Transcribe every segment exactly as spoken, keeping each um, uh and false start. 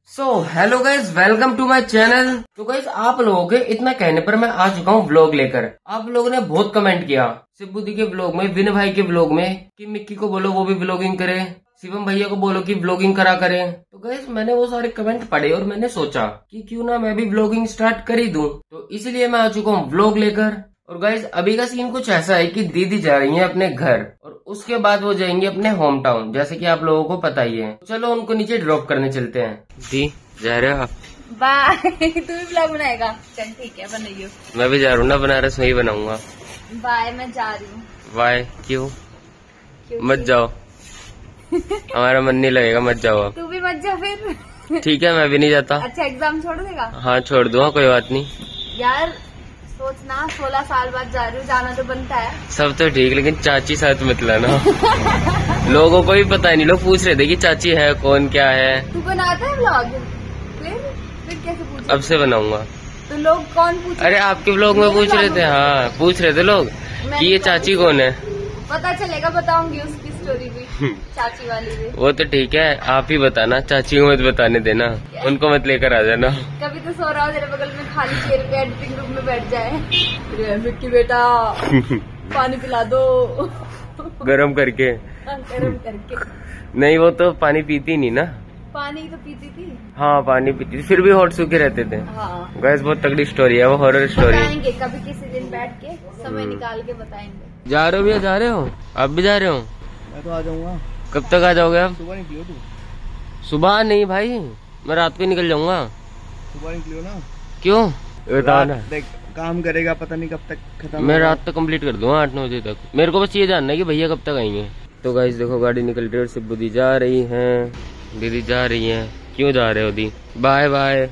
So hello guys, welcome to my channel. तो guys आप लोगों के इतना कहने पर मैं आ चुका हूँ व्लॉग लेकर। आप लोगों ने बहुत कमेंट किया शिबू दी के व्लॉग में, विनय भाई के व्लॉग में कि मिक्की को बोलो वो भी व्लॉगिंग करे, शिवम भैया को बोलो कि व्लॉगिंग करा करें। तो गाइज मैंने वो सारे कमेंट पढ़े और मैंने सोचा कि क्यों ना मैं भी व्लॉगिंग स्टार्ट कर ही दूं। तो इसलिए मैं आ चुका हूँ व्लॉग लेकर। और गाइज अभी का सीन कुछ ऐसा है कि दीदी जा रही है अपने घर और उसके बाद वो जाएंगे अपने होम टाउन, जैसे कि आप लोगों को पता ही है। चलो उनको नीचे ड्रॉप करने चलते हैं। दी जा रहे हो आप? बाय। तू भी ब्लॉग बनाएगा? चल ठीक है, बनाइयो। मैं भी जा रहा हूँ ना, बनारस में ही बनाऊंगा। बाय, मैं जा रही हूँ। बाय। क्यों? मत जाओ। हमारा मन नहीं लगेगा, मत जाओ आप। तू भी मत जा फिर। ठीक है, मैं भी नहीं जाता। अच्छा, एग्जाम छोड़ देगा? हाँ छोड़ दूंगा, कोई बात नहीं। यार सोचना, सोलह साल बाद जा रही हूँ, जाना तो बनता है। सब तो ठीक, लेकिन चाची साथ मत लाना। लोगों को भी पता नहीं, लोग पूछ रहे थे कि चाची है कौन, क्या है। तू बनाता है व्लॉग? फिर फिर कैसे पूछ? अब से बनाऊंगा। तो लोग कौन पूछ? अरे आपके व्लॉग में पूछ रहे थे। हाँ पूछ रहे थे लोग कि ये चाची कौन है। पता चलेगा, बताऊंगी उसकी स्टोरी भी, चाची वाली भी। वो तो ठीक है, आप ही बताना, चाची को मत बताने देना, उनको मत लेकर आ जाना। कभी तो सो रहा हो तेरे बगल में खाली चेयर पे एडिटिंग रूम में बैठ जाए, मिक्की बेटा पानी पिला दो गरम करके। गरम करके नहीं, वो तो पानी पीती नहीं ना। पानी तो पीती थी। हाँ पानी पीती थी, फिर भी होठ सूखे रहते थे। हाँ। गैस बहुत तगड़ी स्टोरी है वो, हॉरर स्टोरी। बताएंगे कभी किसी दिन बैठ के, समय निकाल के बताएंगे। जा रहे हो भैया? जा रहे हो? आप भी जा रहे हो? मैं तो आ जाऊंगा। कब तक आ जाओगे आप? सुबह निकलियो तू। सुबह नहीं भाई, मैं रात को ही निकल जाऊंगा। सुबह निकलियो ना। क्यों बताओ ना। देख काम करेगा, पता नहीं कब तक खत्म। मैं रात तक कंप्लीट कर दूंगा, आठ नौ बजे तक। मेरे को बस ये जानना है कि भैया कब तक आएंगे। तो गाइस देखो गाड़ी निकल रही है और शिबू दी जा रही है, दीदी जा रही है। क्यों जा रहे हो दी? Bye bye.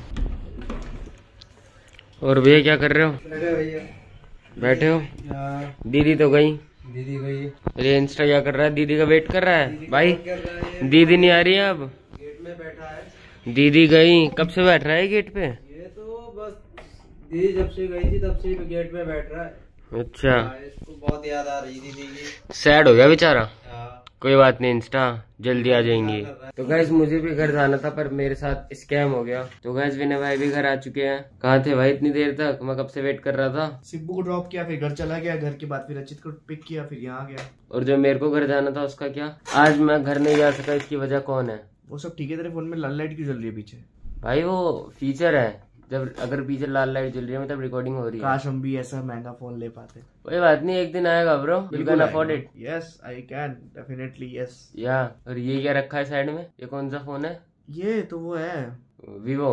और भैया क्या कर रहे हो? भैया बैठे हो? दीदी तो गई। दीदी गई। अरे इंस्टा क्या कर रहा है? दीदी का वेट कर रहा है भाई। दीदी नहीं आ रही है अब, गेट में बैठा है। दीदी गई। कब से बैठ रहा है गेट पे? ये तो बस दीदी जब से गई थी तब से गेट में बैठ रहा है। अच्छा, इसको बहुत याद आ रही थी दीदी की। सैड हो गया बेचारा। कोई बात नहीं, इंस्टा जल्दी आ जाएंगी। तो गैस मुझे भी घर जाना था पर मेरे साथ स्कैम हो गया। तो गैस विनय भाई भी घर आ चुके हैं। कहाँ थे भाई इतनी देर तक? मैं कब से वेट कर रहा था। शिब्बू को ड्रॉप किया, फिर घर चला गया, घर के बाद फिर अचित को पिक किया, फिर यहाँ आ गया। और जो मेरे को घर जाना था उसका क्या? आज मैं घर नहीं जा सका, इसकी वजह कौन है? वो सब ठीक है, तेरे फोन में लाल लाइट क्यों जल रही है पीछे? भाई वो फीचर है, जब अगर पीछे लाल लाइट जल रही है मतलब रिकॉर्डिंग हो रही है। काश हम भी ऐसा महंगा फोन ले पाते। कोई बात नहीं, एक दिन आएगा bro, you can afford it. Yes I can definitely yes. या और ये क्या रखा है साइड में? ये कौन सा फोन है? ये तो वो है वीवो।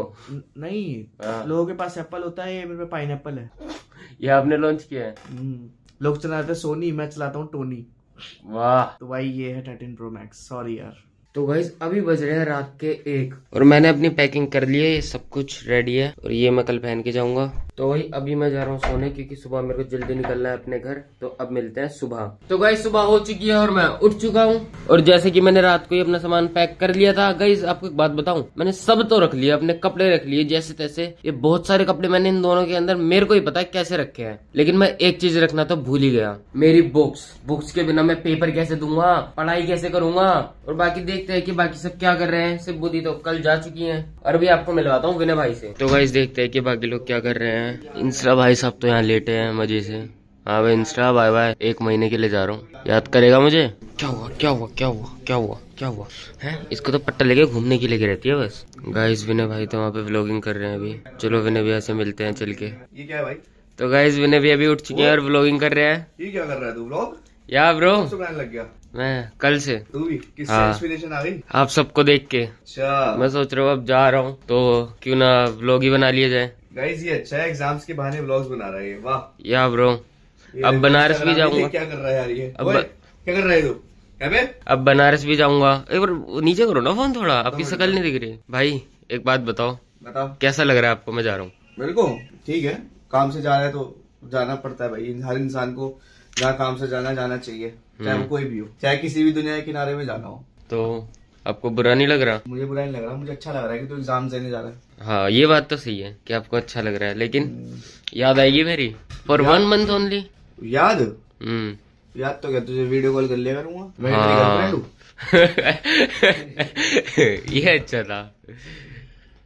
नहीं, लोगों के पास एप्पल होता है, ये मेरे पे पाइनएप्पल है। ये आपने लॉन्च किया है? लोग चलाते हैं सोनी, मैं चलाता हूँ टोनी। वाह। तो भाई ये है थर्टीन प्रो मैक्स। सॉरी यार। तो गाइस अभी बज रहे हैं रात के एक और मैंने अपनी पैकिंग कर ली है, ये सब कुछ रेडी है और ये मैं कल पहन के जाऊंगा। तो वही अभी मैं जा रहा हूँ सोने, क्योंकि सुबह मेरे को जल्दी निकलना है अपने घर। तो अब मिलते हैं सुबह। तो गाइस सुबह हो चुकी है और मैं उठ चुका हूँ। और जैसे कि मैंने रात को ही अपना सामान पैक कर लिया था। गाइस आपको एक बात बताऊं, मैंने सब तो रख लिया, अपने कपड़े रख लिए जैसे तैसे। ये बहुत सारे कपड़े मैंने इन दोनों के अंदर, मेरे को ही पता है कैसे रखे हैं। लेकिन मैं एक चीज रखना तो भूल ही गया, मेरी बुक्स। बुक्स के बिना मैं पेपर कैसे दूंगा, पढ़ाई कैसे करूंगा। और बाकी देखते हैं कि बाकी सब क्या कर रहे हैं। सिर्फ बुद्धि तो कल जा चुकी है और अभी आपको मिलवाता हूँ विनय भाई से। तो गाइस देखते हैं कि बाकी लोग क्या कर रहे हैं। इंस्टा भाई साहब तो यहाँ लेटे हैं मजे से। हाँ भाई इंस्टा बाय बाय, एक महीने के लिए जा रहा हूँ, याद करेगा मुझे। क्या हुआ क्या हुआ क्या हुआ क्या हुआ क्या हुआ है? इसको तो पट्टा लेके घूमने की लेके रहती है बस। गाइस विनय भाई तो वहाँ पे व्लॉगिंग कर रहे हैं अभी। चलो विनय भैया से मिलते हैं चल के। ये क्या है भाई? तो गाइस विनय भैया भी उठ चुके हैं और व्लॉगिंग कर रहे हैं। ये क्या कर रहा है तू? व्लॉग? या ब्रो लग गया मैं कल से। तू भी किससे हाँ। इंस्पिरेशन आ गई? आप सबको देख के। अच्छा, मैं सोच रहा हूँ अब जा रहा हूँ तो क्यों ना व्लॉग ही बना लिया जाए। गाइस ये अच्छा है, एग्जाम्स के बहाने व्लॉग्स बना रहा है ये। वाह या ब्रो अब बनारस भी जाऊंगा। क्या कर रहा है यार ये? अब ओए, क्या कर रहा है तू? क्या बे? अब बनारस भी जाऊंगा। एक बार नीचे करो ना फोन थोड़ा, आपकी शक्ल नहीं दिख रही। भाई एक बात बताओ, बताओ कैसा लग रहा है आपको? मैं जा रहा हूँ। मेरे को ठीक है, काम से जा रहा है तो जाना पड़ता है भाई। हर इंसान को जहाँ काम से जाना जाना चाहिए, चाहे वो कोई भी हो, चाहे किसी भी दुनिया के किनारे में जाना हो। तो आपको बुरा नहीं लग रहा? मुझे बुरा नहीं लग रहा, मुझे अच्छा लग रहा है कि तू एग्जाम देने जा रहा है। हाँ ये बात तो सही है कि आपको अच्छा लग रहा है, लेकिन याद आएगी मेरी फॉर वन मंथ ओनली। याद? हम्म याद तो क्या, तुझे वीडियो कॉल कर लिया करूंगा मैं। हाँ। ये अच्छा था।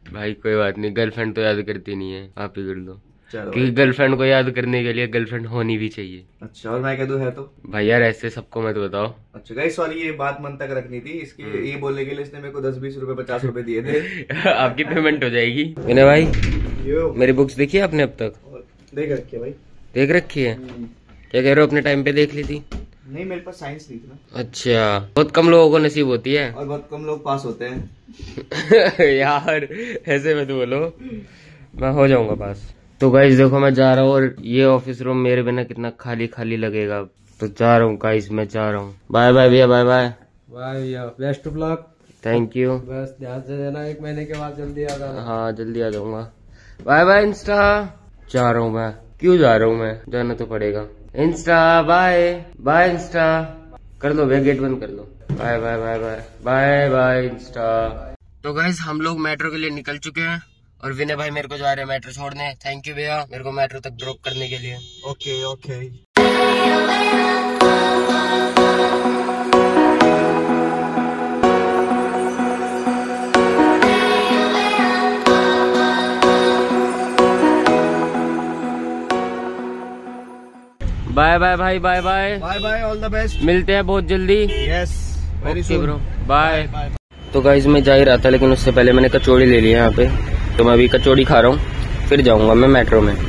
भाई कोई बात नहीं, गर्लफ्रेंड तो याद करती नहीं है, आप ही कर लो। चलो क्योंकि गर्लफ्रेंड को याद करने के लिए गर्लफ्रेंड होनी भी चाहिए। अच्छा, और मैं कह दूं है तो? भाई यार ऐसे सबको मत बताओ। अच्छा गाइस सॉरी, ये बात मन तक रखनी थी, इसके ये बोलने के लिए इसने मेरे को दस बीस रुपए पचास रुपए दिए थे। आपकी पेमेंट हो जाएगी। विनय भाई मेरी बुक्स देखी आपने अब तक? देख रखी है भाई। देख रखी है? क्या कह रहे हो, अपने टाइम पे देख ली थी? नहीं, मेरे पास साइंस नहीं थी ना। अच्छा, बहुत कम लोगों को नसीब होती है और बहुत कम लोग पास होते हैं। यार ऐसे मत बोलो, मैं हो जाऊंगा पास। तो गाइस देखो मैं जा रहा हूँ, और ये ऑफिस रूम मेरे बिना कितना खाली खाली लगेगा, तो जा रहा हूँ गाइस, मैं जा रहा हूँ। बाय बाय भैया, बाय बाय। बाय भैया, best of luck. Thank you. बस ध्यान से देना, एक महीने के बाद जल्दी आ जाना। हाँ जल्दी आ जाऊंगा। Bye bye Insta. जा रहा हूँ मैं, क्यों जा रहा हूँ मैं, जाना तो पड़ेगा। इंस्टा बाय बाय, इंस्टा कर लो भैया, गेट बंद कर लो। Bye bye bye bye bye bye Insta. तो गाइस हम लोग मेट्रो के लिए निकल चुके हैं, और विनय भाई मेरे को जा रहे हैं मेट्रो छोड़ने। थैंक यू भैया मेरे को मेट्रो तक ड्रॉप करने के लिए। Okay okay. बाय बाय भाई, bye bye bye bye, all the best. मिलते हैं बहुत जल्दी। Yes very soon bro, bye. तो गाइस मैं जा ही रहा था, लेकिन उससे पहले मैंने कचौड़ी ले ली है यहाँ पे, तो मैं अभी कचौड़ी खा रहा हूँ, फिर जाऊंगा मैं मेट्रो में।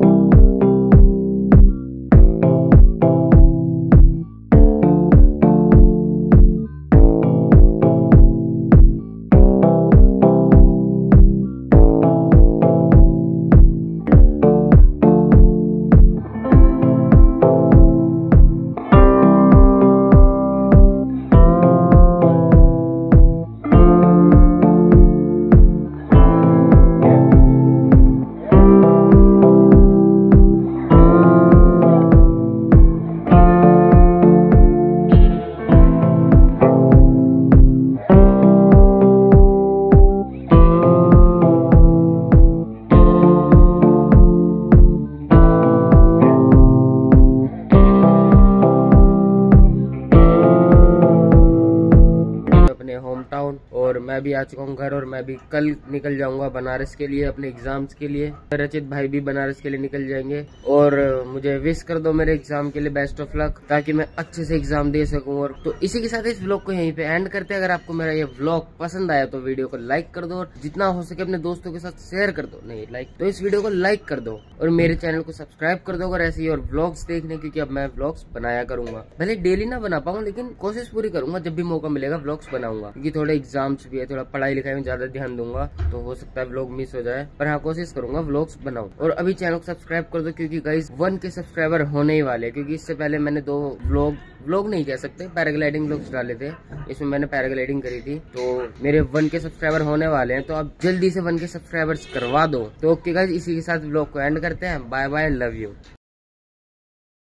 होम टाउन, और मैं भी आ चुका हूँ घर, और मैं भी कल निकल जाऊंगा बनारस के लिए अपने एग्जाम्स के लिए। रचित भाई भी बनारस के लिए निकल जाएंगे, और मुझे विश कर दो मेरे एग्जाम के लिए बेस्ट ऑफ लक, ताकि मैं अच्छे से एग्जाम दे सकूं। और तो इसी के साथ इस व्लॉग को यहीं पे एंड करते हैं। अगर आपको मेरा ये व्लॉग पसंद आया तो वीडियो को लाइक कर दो, और जितना हो सके अपने दोस्तों के साथ शेयर कर दो। नहीं लाइक तो इस वीडियो को लाइक कर दो, और मेरे चैनल को सब्सक्राइब कर दो अगर ऐसे ही और व्लॉग्स देखने, क्योंकि अब मैं व्लॉग्स बनाया करूंगा। भले डेली ना बना पाऊँ, लेकिन कोशिश पूरी करूंगा, जब भी मौका मिलेगा व्लॉग्स बनाऊंगा, क्योंकि थोड़े एग्जाम्स भी है, थोड़ा पढ़ाई लिखाई में ज्यादा ध्यान दूंगा, तो हो सकता है व्लॉग मिस हो जाए, पर हाँ कोशिश करूंगा व्लॉग्स बनाऊं। और अभी चैनल को सब्सक्राइब कर दो, क्योंकि गाइस वन के सब्सक्राइबर होने ही वाले, क्योंकि इससे पहले मैंने दो व्लॉग व्लॉग नहीं कह सकते, पैराग्लाइडिंग व्लॉग्स डाले थे, इसमें मैंने पैराग्लाइडिंग करी थी, तो मेरे वन के सब्सक्राइबर होने वाले हैं, तो आप जल्दी से वन के सब्सक्राइबर्स करवा दो। तो ओके गाइस, इसी के साथ व्लॉग को एंड करते हैं। Bye bye, love you.